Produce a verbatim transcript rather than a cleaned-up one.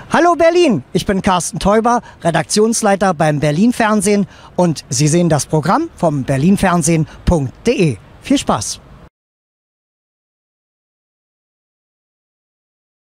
Hallo Berlin, ich bin Carsten Teuber, Redaktionsleiter beim Berlin Fernsehen und Sie sehen das Programm vom berlin fernsehen punkt de. Viel Spaß!